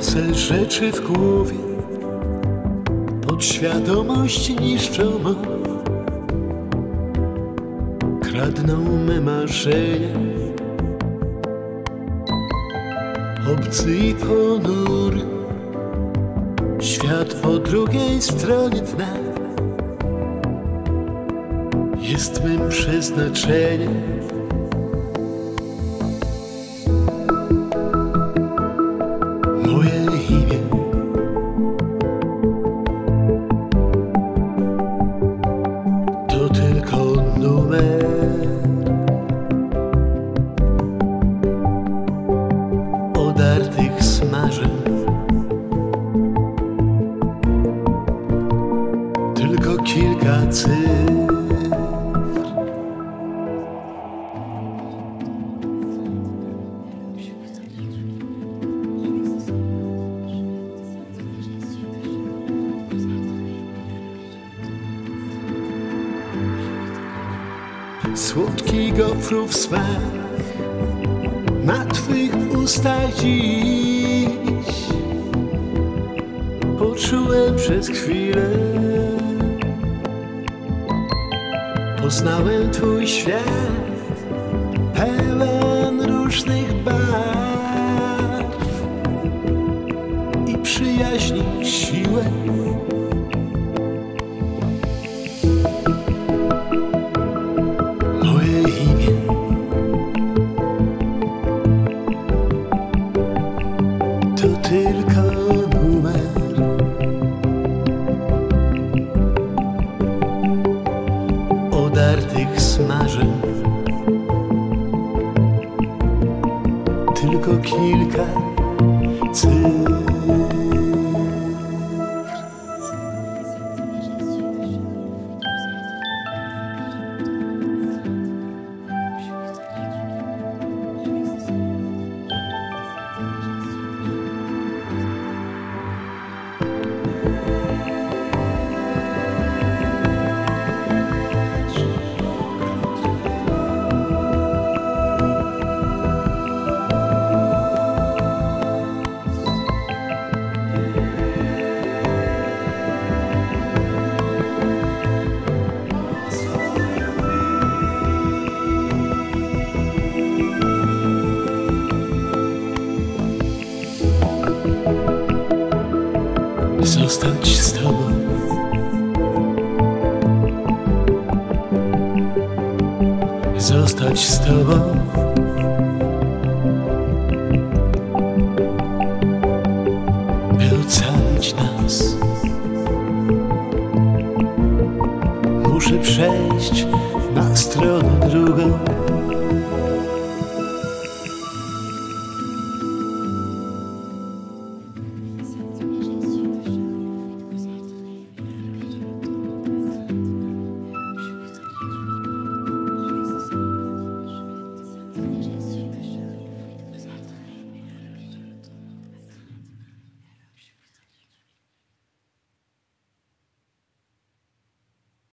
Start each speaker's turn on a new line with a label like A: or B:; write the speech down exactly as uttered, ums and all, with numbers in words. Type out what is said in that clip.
A: Obce rzeczy w głowie podświadomość niszczą, kradną me marzenia. Obcy i ponury świat po drugiej stronie dna jest mym przeznaczeniem. Moje imię to tylko numer, odartych smażeń, tylko kilka cyfr. Słodki gofrów smak na twych ustach dziś poczułem przez chwilę. Poznałem twój świat pełen różnych barw i przyjaźni siłę. To tylko numer, odartych smażeń, tylko kilka cyfr. Zostać z tobą, zostać z tobą, by ocalić nas. Muszę przejść na stronę drugą.